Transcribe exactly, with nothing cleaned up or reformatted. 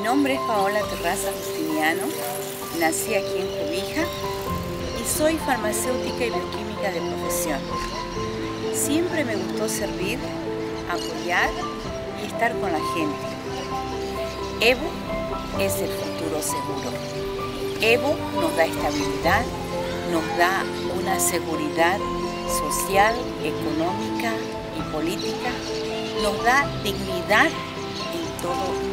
nombre es Paola Terraza Justiniano, nací aquí en Cobija y soy farmacéutica y bioquímica de profesión. Siempre me gustó servir, apoyar y estar con la gente. Evo es el futuro seguro. Evo nos da estabilidad, nos da una seguridad social, económica y política, nos da dignidad en todo